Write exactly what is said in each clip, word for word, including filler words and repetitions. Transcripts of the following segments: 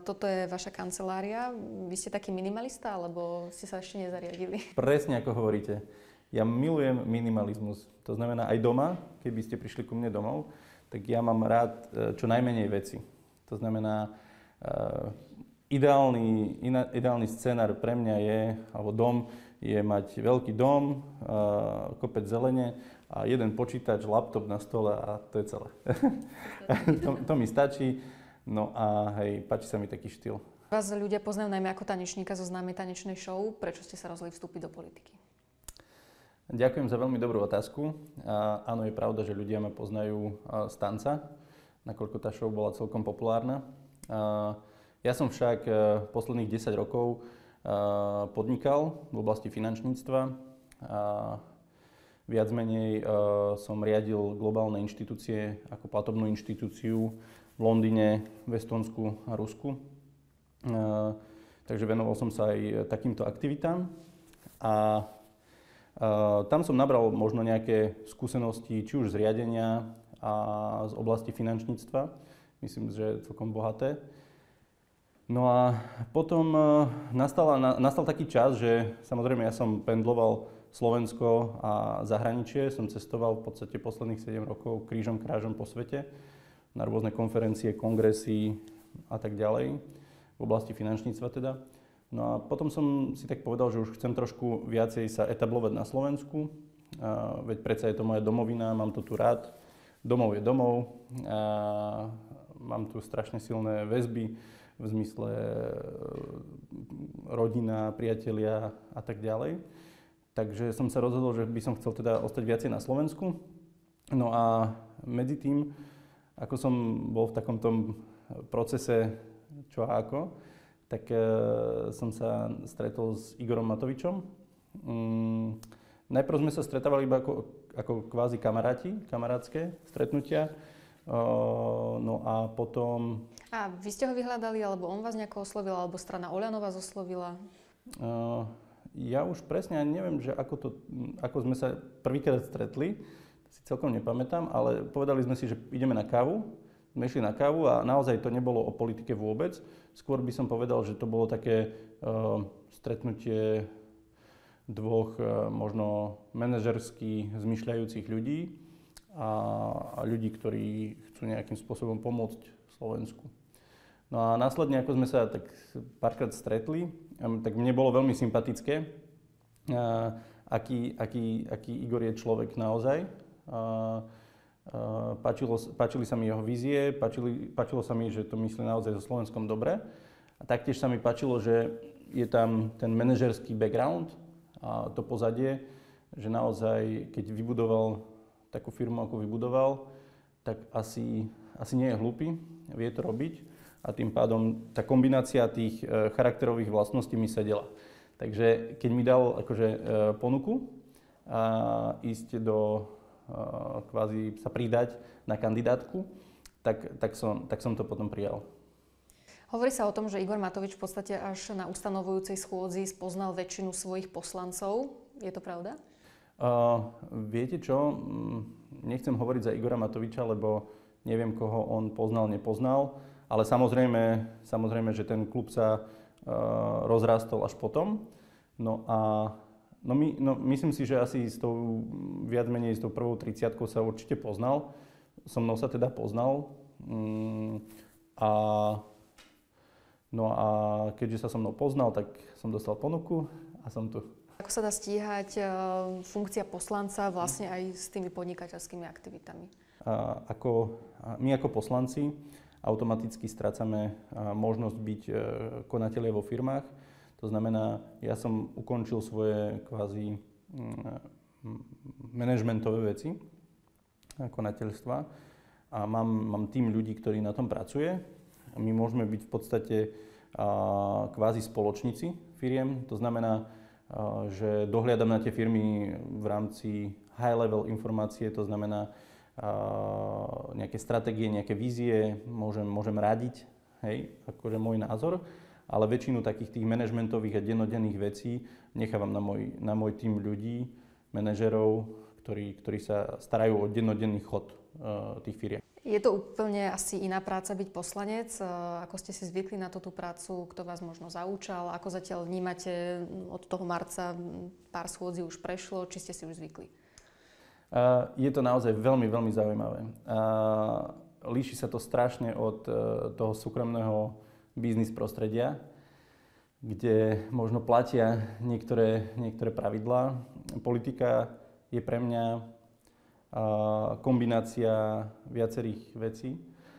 Toto je vaša kancelária. Vy ste taký minimalista, alebo ste sa ešte nezariadili? Presne ako hovoríte. Ja milujem minimalizmus. To znamená aj doma, keby ste prišli ku mne domov, tak ja mám rád čo najmenej veci. To znamená, uh, ideálny, iná, ideálny scenár pre mňa je, alebo dom, je mať veľký dom, uh, kopec zelene a jeden počítač, laptop na stole a to je celé. to, to mi stačí. No a hej, páči sa mi taký štýl. Vás ľudia poznajú najmä ako tanečníka zo známej tanečnej show. Prečo ste sa rozhodli vstúpiť do politiky? Ďakujem za veľmi dobrú otázku. A áno, je pravda, že ľudia ma poznajú z tanca, nakoľko tá show bola celkom populárna. A ja som však posledných desať rokov podnikal v oblasti finančníctva. A viac menej som riadil globálne inštitúcie ako platobnú inštitúciu v Londýne, v Estonsku a Rusku. Uh, takže venoval som sa aj takýmto aktivitám a uh, tam som nabral možno nejaké skúsenosti, či už z riadenia a z oblasti finančníctva. Myslím, že je celkom bohaté. No a potom uh, nastala, na, nastal taký čas, že samozrejme ja som pendloval Slovensko a zahraničie. Som cestoval v podstate posledných sedem rokov krížom krážom po svete na rôzne konferencie, kongresy a tak ďalej, v oblasti finančníctva teda. No a potom som si tak povedal, že už chcem trošku viacej sa etablovať na Slovensku, a veď predsa je to moja domovina, mám to tu rád, domov je domov, a mám tu strašne silné väzby v zmysle rodina, priatelia a tak ďalej. Takže som sa rozhodol, že by som chcel teda ostať viacej na Slovensku. No a medzi tým, ako som bol v takom tom procese čo a ako, tak e, som sa stretol s Igorom Matovičom. Mm, najprv sme sa stretávali iba ako, ako kvázi kamaráti, kamarátske stretnutia. E, no a potom... A vy ste ho vyhľadali, alebo on vás nejako oslovil, alebo strana Oľano vás oslovila? E, ja už presne neviem, že ako, to, ako sme sa prvýkrát stretli. Si celkom nepamätám, ale povedali sme si, že ideme na kávu. Sme išli na kávu a naozaj to nebolo o politike vôbec. Skôr by som povedal, že to bolo také uh, stretnutie dvoch uh, možno manažersky zmyšľajúcich ľudí a, a ľudí, ktorí chcú nejakým spôsobom pomôcť Slovensku. No a následne, ako sme sa tak párkrát stretli, um, tak mne bolo veľmi sympatické, uh, aký, aký, aký Igor je človek naozaj. Uh, uh, páčilo, páčili sa mi jeho vízie, páčili, páčilo sa mi, že to myslí naozaj so Slovenskom dobre. A taktiež sa mi páčilo, že je tam ten manažerský background a to pozadie, že naozaj, keď vybudoval takú firmu, ako vybudoval, tak asi, asi nie je hlúpy, vie to robiť a tým pádom tá kombinácia tých uh, charakterových vlastností mi sedela. Takže keď mi dal akože uh, ponuku a ísť do kvázi sa pridať na kandidátku, tak, tak, som, tak som to potom prijal. Hovorí sa o tom, že Igor Matovič v podstate až na ustanovujúcej schôdzi spoznal väčšinu svojich poslancov. Je to pravda? Uh, viete čo? Nechcem hovoriť za Igora Matoviča, lebo neviem, koho on poznal, nepoznal, ale samozrejme, samozrejme že ten klub sa uh, rozrastol až potom. No a No, my, no myslím si, že asi s tou, viac menej s tou prvou tridsiatkou sa určite poznal. So mnou sa teda poznal. Mm, a, no a keďže sa so mnou poznal, tak som dostal ponuku a som tu. Ako sa dá stíhať uh, funkcia poslanca vlastne aj s tými podnikateľskými aktivitami? A ako, a my ako poslanci automaticky strácame možnosť byť uh, konatelia vo firmách. To znamená, ja som ukončil svoje kvázi manažmentové veci, konateľstva a mám, mám tým ľudí, ktorí na tom pracuje. My môžeme byť v podstate a, kvázi spoločníci firiem, to znamená, a, že dohliadam na tie firmy v rámci high-level informácie, to znamená a, nejaké stratégie, nejaké vízie, môžem, môžem radiť, hej, akože môj názor. Ale väčšinu takých tých manažmentových a dennodenných vecí nechávam na môj, na môj tím ľudí, manažerov, ktorí, ktorí sa starajú o dennodenný chod uh, tých firiem. Je to úplne asi iná práca byť poslanec? Ako ste si zvykli na túto prácu? Kto vás možno zaučal? Ako zatiaľ vnímate od toho marca? Pár schôdzí už prešlo, či ste si už zvykli? Uh, je to naozaj veľmi, veľmi zaujímavé. Uh, líši sa to strašne od uh, toho súkromného biznis prostredia, kde možno platia niektoré, niektoré pravidlá. Politika je pre mňa kombinácia viacerých vecí.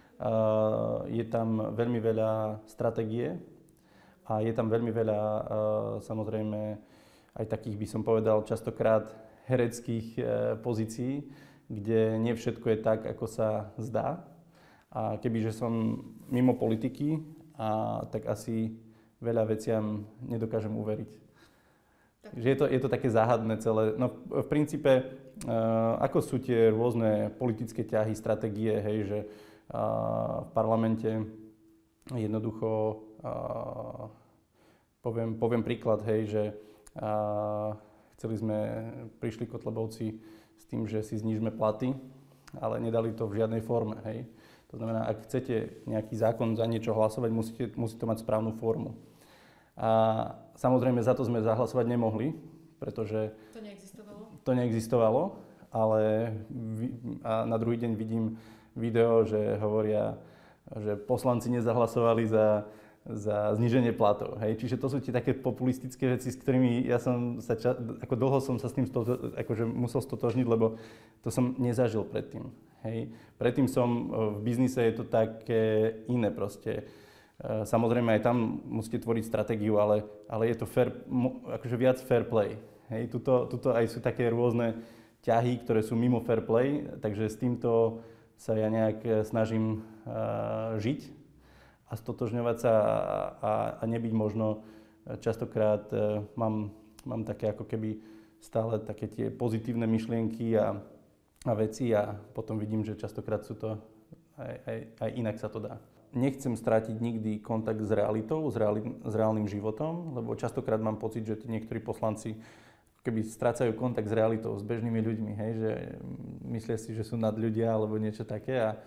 Je tam veľmi veľa stratégie a je tam veľmi veľa, samozrejme, aj takých, by som povedal, častokrát hereckých pozícií, kde nie všetko je tak, ako sa zdá. A kebyže som mimo politiky, a tak asi veľa veciam nedokážem uveriť. Že je to, je to také záhadné celé. No v princípe, uh, ako sú tie rôzne politické ťahy, stratégie, hej, že uh, v parlamente jednoducho, uh, poviem, poviem príklad, hej, že uh, chceli sme, prišli Kotlebovci s tým, že si znížme platy, ale nedali to v žiadnej forme, hej. To znamená, ak chcete nejaký zákon za niečo hlasovať, musíte, musí to mať správnu formu. A samozrejme za to sme zahlasovať nemohli, pretože to neexistovalo, to neexistovalo, ale a na druhý deň vidím video, že hovoria, že poslanci nezahlasovali za, za zníženie platov. Hej. Čiže to sú tie také populistické veci, s ktorými ja som sa, ča, ako dlho som sa s tým stoto, akože musel stotožniť, lebo to som nezažil predtým. Hej. Predtým som v biznise, je to také iné proste. Samozrejme aj tam musíte tvoriť stratégiu, ale, ale je to fair, akože viac fair play. Hej, tuto, tuto aj sú také rôzne ťahy, ktoré sú mimo fair play, takže s týmto sa ja nejak snažím uh, žiť a stotožňovať sa a, a, a nebyť možno častokrát, uh, mám, mám také ako keby stále také tie pozitívne myšlienky a, a veci a potom vidím, že častokrát sú to, aj, aj, aj inak sa to dá. Nechcem strátiť nikdy kontakt s realitou, s, reali, s reálnym životom, lebo častokrát mám pocit, že niektorí poslanci keby strácajú kontakt s realitou, s bežnými ľuďmi, hej, že myslia si, že sú nad ľudia alebo niečo také a, a,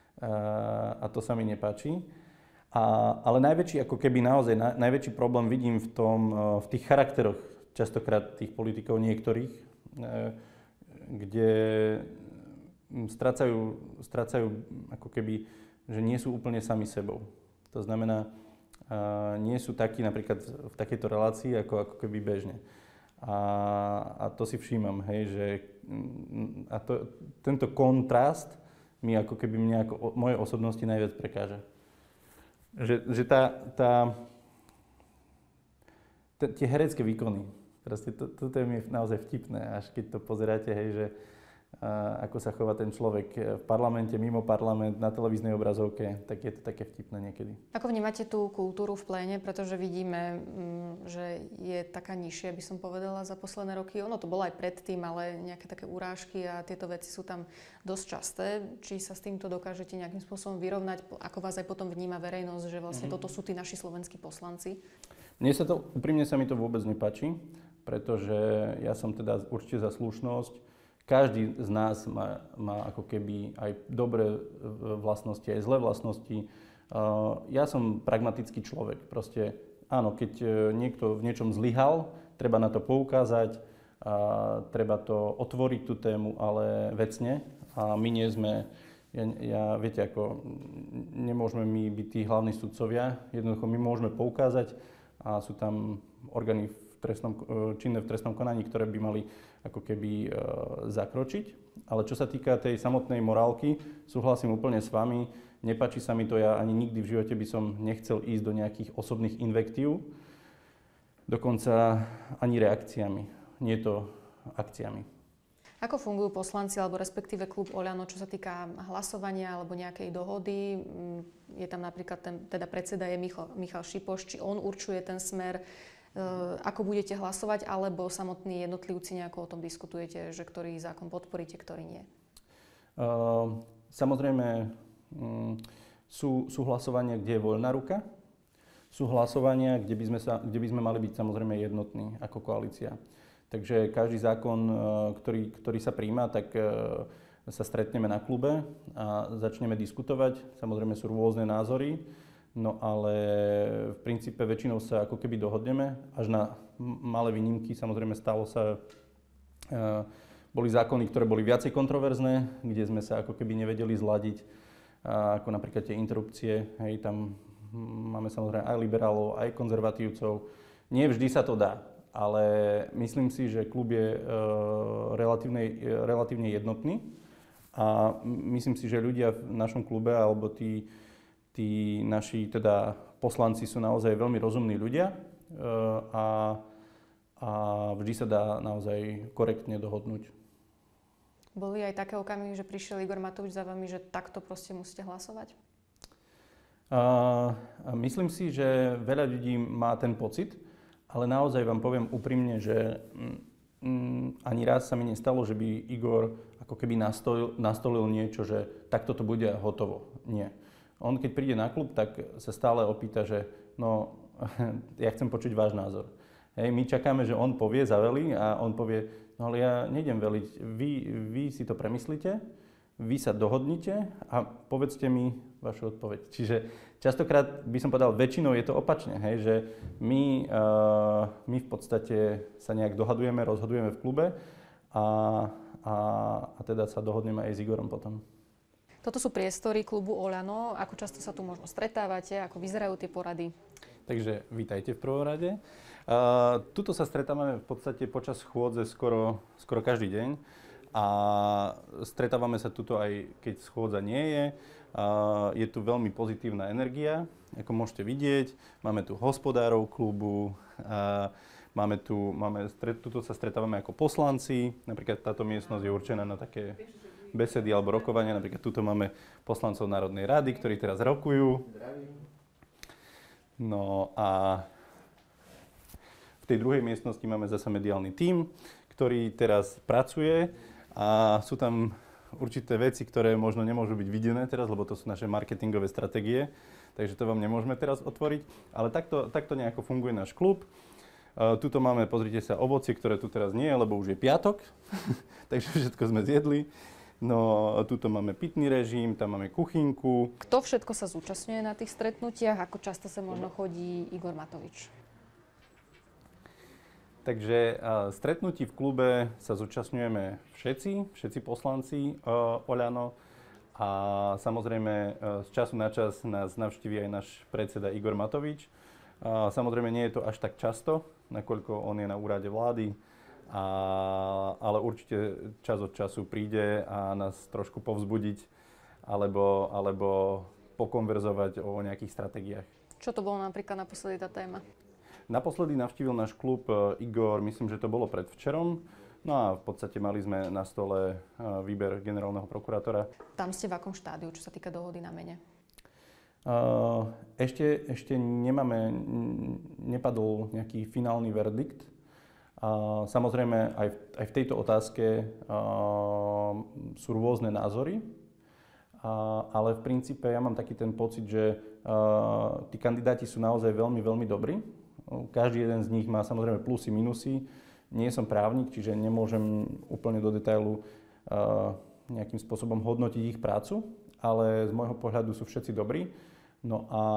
a to sa mi nepáči. A, ale najväčší, ako keby naozaj, na, najväčší problém vidím v tom, v tých charakteroch častokrát tých politikov niektorých, kde strácajú, strácajú ako keby, že nie sú úplne sami sebou. To znamená, uh, nie sú takí napríklad v takejto relácii, ako, ako keby bežne. A, a to si všímam, hej, že a to, tento kontrast mi ako keby mňa ako o, mojej osobnosti najviac prekáža. Že, že tá, tá, t- tie herecké výkony, proste to, toto je mi naozaj vtipné, až keď to pozeráte, hej, že a ako sa chová ten človek v parlamente, mimo parlament, na televíznej obrazovke, tak je to také vtipné niekedy. Ako vnímate tú kultúru v pléne, pretože vidíme, že je taká nižšia, by som povedala, za posledné roky. Ono to bolo aj predtým, ale nejaké také urážky a tieto veci sú tam dosť časté. Či sa s týmto dokážete nejakým spôsobom vyrovnať? Ako vás aj potom vníma verejnosť, že vlastne mm-hmm. toto sú tí naši slovenskí poslanci? Mne sa to, úprimne sa mi to vôbec nepáči, pretože ja som teda určite za slušnosť. Každý z nás má, má ako keby aj dobré vlastnosti, aj zlé vlastnosti. Ja som pragmatický človek. Proste áno, keď niekto v niečom zlyhal, treba na to poukázať, treba to otvoriť tú tému, ale vecne. A my nie sme, ja, ja viete, ako nemôžeme my byť tí hlavní sudcovia. Jednoducho my môžeme poukázať a sú tam orgány v trestnom, činné v trestnom konaní, ktoré by mali ako keby e, zakročiť. Ale čo sa týka tej samotnej morálky, súhlasím úplne s vami. Nepáči sa mi to, ja ani nikdy v živote by som nechcel ísť do nejakých osobných invektív, dokonca ani reakciami, nie to akciami. Ako fungujú poslanci, alebo respektíve klub Oľano, čo sa týka hlasovania alebo nejakej dohody? Je tam napríklad, ten, teda predseda je Michal, Michal Šipoš, či on určuje ten smer, ako budete hlasovať, alebo samotní jednotlivci nejako o tom diskutujete, že ktorý zákon podporíte, ktorý nie? Uh, samozrejme, um, sú, sú hlasovania, kde je voľná ruka. Sú hlasovania, kde by sme, sa, kde by sme mali byť samozrejme jednotní ako koalícia. Takže každý zákon, uh, ktorý, ktorý sa príjma, tak uh, sa stretneme na klube a začneme diskutovať. Samozrejme sú rôzne názory, no ale v princípe väčšinou sa ako keby dohodneme, až na malé výnimky. Samozrejme stalo sa, boli zákony, ktoré boli viacej kontroverzné, kde sme sa ako keby nevedeli zladiť, ako napríklad tie interrupcie, hej, tam máme samozrejme aj liberálov, aj konzervatívcov. Nie vždy sa to dá, ale myslím si, že klub je relatívne, relatívne jednotný a myslím si, že ľudia v našom klube alebo tí, tí naši teda poslanci sú naozaj veľmi rozumní ľudia a, a vždy sa dá naozaj korektne dohodnúť. Boli aj také okamihy, že prišiel Igor Matovič za vami, že takto proste musíte hlasovať? Uh, myslím si, že veľa ľudí má ten pocit, ale naozaj vám poviem úprimne, že mm, ani raz sa mi nestalo, že by Igor ako keby nastolil, nastolil niečo, že takto to bude a hotovo. Nie. On keď príde na klub, tak sa stále opýta, že no, ja chcem počuť váš názor. Hej, my čakáme, že on povie, zavelí a on povie, no ale ja nejdem veliť, vy, vy si to premyslíte, vy sa dohodnite a povedzte mi vašu odpoveď. Čiže častokrát by som povedal, väčšinou je to opačne, hej, že my, uh, my v podstate sa nejak dohadujeme, rozhodujeme v klube a, a, a teda sa dohodneme aj s Igorom potom. Toto sú priestory klubu Oľano. Ako často sa tu možno stretávate? Ako vyzerajú tie porady? Takže vítajte v prvom rade. Uh, tuto sa stretávame v podstate počas chôdze skoro, skoro každý deň a stretávame sa tuto aj keď schôdza nie je. Uh, je tu veľmi pozitívna energia, ako môžete vidieť. Máme tu hospodárov klubu, uh, máme tu, máme, tuto sa stretávame ako poslanci. Napríklad táto miestnosť je určená na také besedy alebo rokovania. Napríklad tuto máme poslancov Národnej rady, ktorí teraz rokujú. No a v tej druhej miestnosti máme zasa mediálny tím, ktorý teraz pracuje a sú tam určité veci, ktoré možno nemôžu byť videné teraz, lebo to sú naše marketingové stratégie, takže to vám nemôžeme teraz otvoriť, ale takto, takto nejako funguje náš klub. Uh, tuto máme, pozrite sa, ovocie, ktoré tu teraz nie je, lebo už je piatok, takže všetko sme zjedli. No, tuto máme pitný režim, tam máme kuchynku. Kto všetko sa zúčastňuje na tých stretnutiach? Ako často sa možno chodí Igor Matovič? Takže uh, stretnutí v klube sa zúčastňujeme všetci, všetci poslanci uh, Oľano a samozrejme uh, z času na čas nás navštíví aj náš predseda Igor Matovič. Uh, samozrejme nie je to až tak často, nakoľko on je na úrade vlády, a, ale určite čas od času príde a nás trošku povzbudiť alebo, alebo pokonverzovať o nejakých stratégiách. Čo to bolo napríklad naposledy tá téma? Naposledy navštívil náš klub Igor, myslím, že to bolo predvčerom. No a v podstate mali sme na stole výber generálneho prokurátora. Tam ste v akom štádiu, čo sa týka dohody na mene? Uh, ešte, ešte nemáme, nepadol nejaký finálny verdikt. Uh, samozrejme, aj v, aj v tejto otázke uh, sú rôzne názory, uh, ale v princípe ja mám taký ten pocit, že uh, tí kandidáti sú naozaj veľmi, veľmi dobrí. Každý jeden z nich má samozrejme plusy, minusy. Nie som právnik, čiže nemôžem úplne do detailu uh, nejakým spôsobom hodnotiť ich prácu, ale z môjho pohľadu sú všetci dobrí. No a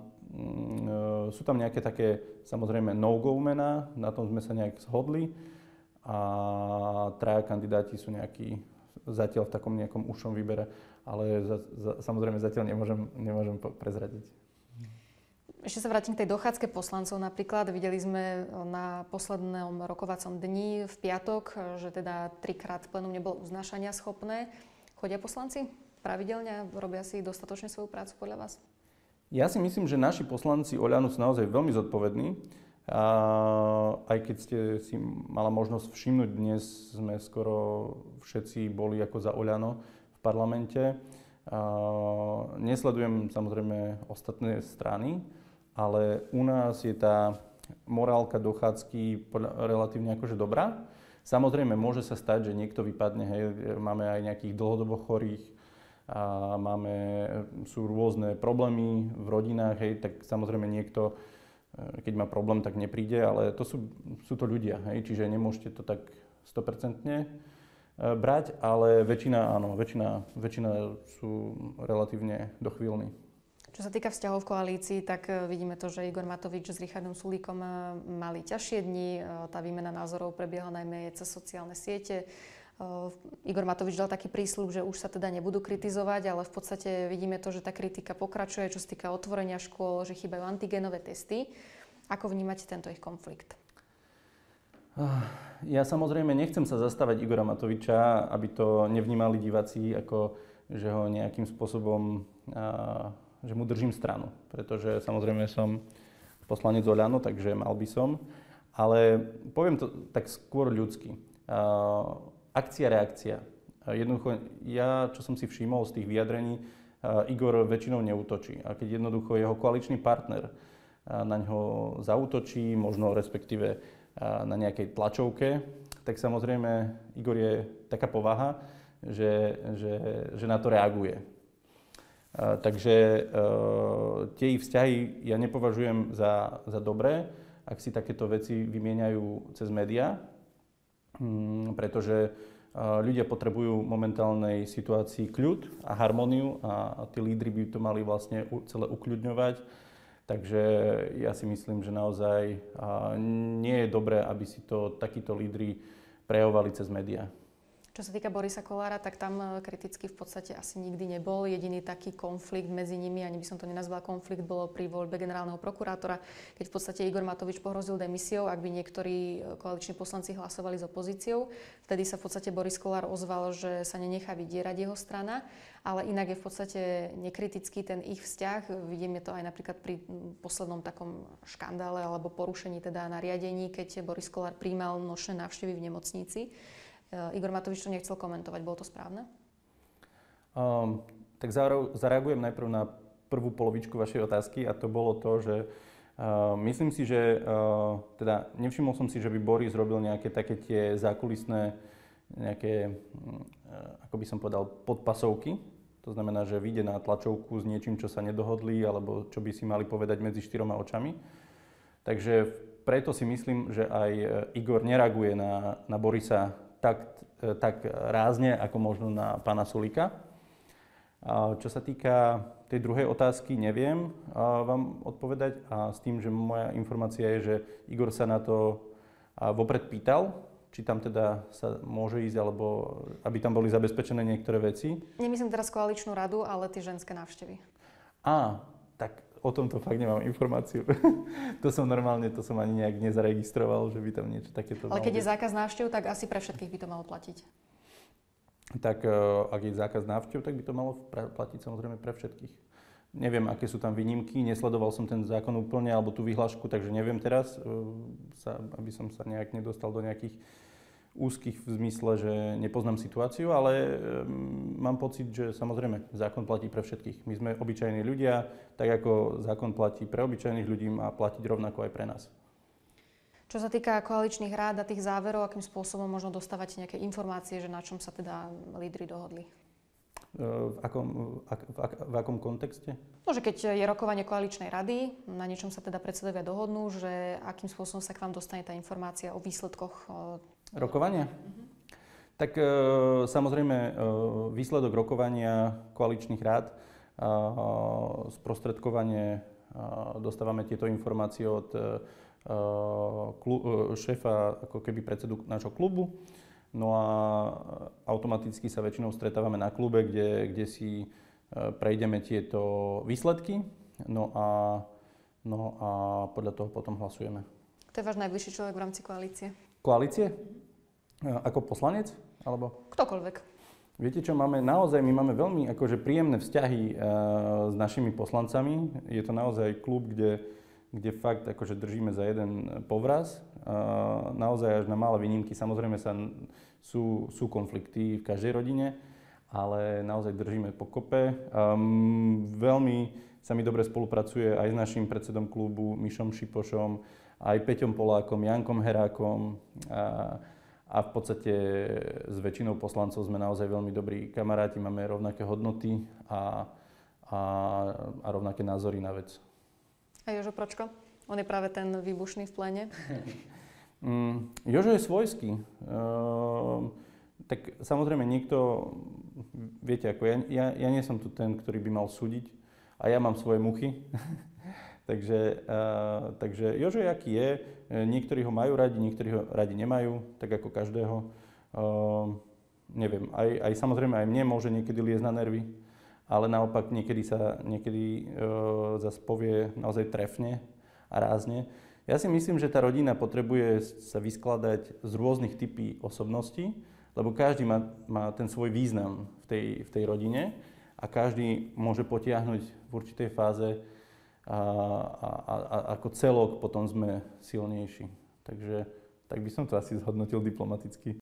mm, sú tam nejaké také, samozrejme, no-go mená, na tom sme sa nejak zhodli a traja kandidáti sú nejakí zatiaľ v takom nejakom užšom výbere, ale za, za, samozrejme zatiaľ nemôžem, nemôžem prezradiť. Ešte sa vrátim k tej dochádzke poslancov. Napríklad videli sme na poslednom rokovacom dni v piatok, že teda trikrát plénum nebolo uznášania schopné. Chodia poslanci pravidelne? Robia si dostatočne svoju prácu podľa vás? Ja si myslím, že naši poslanci Oľanu sú naozaj veľmi zodpovední. A aj keď ste si mala možnosť všimnúť, dnes sme skoro všetci boli ako za Oľano v parlamente. A nesledujem samozrejme ostatné strany, ale u nás je tá morálka dochádzky relatívne akože dobrá. Samozrejme, môže sa stať, že niekto vypadne, hej, máme aj nejakých dlhodobo chorých a máme, sú rôzne problémy v rodinách, hej, tak samozrejme niekto, keď má problém, tak nepríde, ale to sú, sú to ľudia, hej, čiže nemôžete to tak sto percent brať, ale väčšina áno, väčšina, väčšina sú relatívne dochvíľní. Čo sa týka vzťahov v koalícii, tak vidíme to, že Igor Matovič s Richardom Sulíkom mali ťažšie dni. Tá výmena názorov prebiehala najmä cez sociálne siete. Igor Matovič dal taký prísľub, že už sa teda nebudú kritizovať, ale v podstate vidíme to, že tá kritika pokračuje, čo sa týka otvorenia škôl, že chýbajú antigenové testy. Ako vnímate tento ich konflikt? Ja samozrejme nechcem sa zastávať Igora Matoviča, aby to nevnímali diváci, ako že ho nejakým spôsobom že mu držím stranu, pretože samozrejme som poslanec Oľano, takže mal by som. Ale poviem to tak skôr ľudsky. Uh, akcia, reakcia. Uh, jednoducho, ja, čo som si všimol z tých vyjadrení, uh, Igor väčšinou neútočí. A keď jednoducho jeho koaličný partner uh, na ňo zaútočí, možno respektíve uh, na nejakej tlačovke, tak samozrejme Igor je taká povaha, že, že, že na to reaguje. Uh, takže uh, tie ich vzťahy ja nepovažujem za, za dobré, ak si takéto veci vymieňajú cez médiá, um, pretože uh, ľudia potrebujú v momentálnej situácii kľud a harmóniu a, a tí lídri by to mali vlastne u, celé ukľudňovať. Takže ja si myslím, že naozaj uh, nie je dobré, aby si to takíto lídri prejavovali cez médiá. Čo sa týka Borisa Kollára, tak tam kriticky v podstate asi nikdy nebol. Jediný taký konflikt medzi nimi, ani by som to nenazvala konflikt, bolo pri voľbe generálneho prokurátora, keď v podstate Igor Matovič pohrozil demisiou, ak by niektorí koaliční poslanci hlasovali s opozíciou. Vtedy sa v podstate Boris Kollár ozval, že sa nenechá vydierať jeho strana, ale inak je v podstate nekritický ten ich vzťah. Vidíme to aj napríklad pri poslednom takom škandále alebo porušení teda nariadení, keď Boris Kollár prijímal nočné návštevy v nemocnici. Igor Matovič to nechcel komentovať. Bolo to správne? Um, tak zareagujem najprv na prvú polovičku vašej otázky a to bolo to, že uh, myslím si, že uh, teda nevšimol som si, že by Boris robil nejaké také tie zákulisné nejaké, uh, ako by som povedal, podpasovky. To znamená, že vyjde na tlačovku s niečím, čo sa nedohodli alebo čo by si mali povedať medzi štyroma očami. Takže preto si myslím, že aj Igor nereaguje na, na Borisa Tak, tak rázne, ako možno na pána Sulíka. Čo sa týka tej druhej otázky, neviem vám odpovedať a s tým, že moja informácia je, že Igor sa na to vopred pýtal, či tam teda sa môže ísť, alebo aby tam boli zabezpečené niektoré veci. Nemyslím teraz koaličnú radu, ale tie ženské návštevy. Á, tak o tomto fakt nemám informáciu. To som normálne, to som ani nejak nezaregistroval, že by tam niečo takéto Ale keď je zákaz návštev, tak asi pre všetkých by to malo platiť. Tak ak je zákaz návštev, tak by to malo platiť samozrejme pre všetkých. Neviem, aké sú tam výnimky, nesledoval som ten zákon úplne, alebo tú vyhlášku, takže neviem teraz, aby som sa nejak nedostal do nejakých úzkých v zmysle, že nepoznám situáciu, ale mám pocit, že samozrejme zákon platí pre všetkých. My sme obyčajní ľudia, tak ako zákon platí pre obyčajných ľudí, má platiť rovnako aj pre nás. Čo sa týka koaličných rád a tých záverov, akým spôsobom možno dostávať nejaké informácie, že na čom sa teda lídri dohodli? V akom, ak, v, ak, v akom kontexte? No, že keď je rokovanie koaličnej rady, na niečom sa teda predsedovia dohodnú, že akým spôsobom sa k vám dostane tá informácia o výsledkoch rokovania? Mm-hmm. Tak e, samozrejme e, výsledok rokovania koaličných rád, e, sprostredkovanie, e, dostávame tieto informácie od e, klu, e, šéfa, ako keby predsedu nášho klubu. No a automaticky sa väčšinou stretávame na klube, kde, kde si prejdeme tieto výsledky. No a, no a podľa toho potom hlasujeme. To je váš najbližší človek v rámci koalície? Koalície? Ako poslanec? Alebo? Ktokoľvek. Viete čo, máme naozaj, my máme veľmi akože príjemné vzťahy uh, s našimi poslancami. Je to naozaj klub, kde, kde fakt akože držíme za jeden povraz. Uh, naozaj až na malé výnimky. Samozrejme sa, sú, sú konflikty v každej rodine, ale naozaj držíme pokope. Um, veľmi sa mi dobre spolupracuje aj s našim predsedom klubu Mišom Šipošom, aj Peťom Polákom, Jankom Herákom a, a v podstate s väčšinou poslancov sme naozaj veľmi dobrí kamaráti, máme rovnaké hodnoty a, a, a rovnaké názory na vec. A Jožo Pročko? On je práve ten výbušný v pléne. mm, Jožo je svojský. Uh, Tak samozrejme niekto, viete, ako ja, ja, ja nie som tu ten, ktorý by mal súdiť a ja mám svoje muchy. takže, uh, takže Jožo je, aký je. Niektorí ho majú radi, niektorí ho radi nemajú, tak ako každého. Uh, neviem, aj, aj samozrejme aj mne môže niekedy liesť na nervy, ale naopak niekedy sa niekedy uh, zase povie naozaj trefne a rázne. Ja si myslím, že tá rodina potrebuje sa vyskladať z rôznych typí osobností, lebo každý má, má ten svoj význam v tej, v tej rodine a každý môže potiahnuť v určitej fáze a, a, a ako celok potom sme silnejší. Takže tak by som to asi zhodnotil diplomaticky.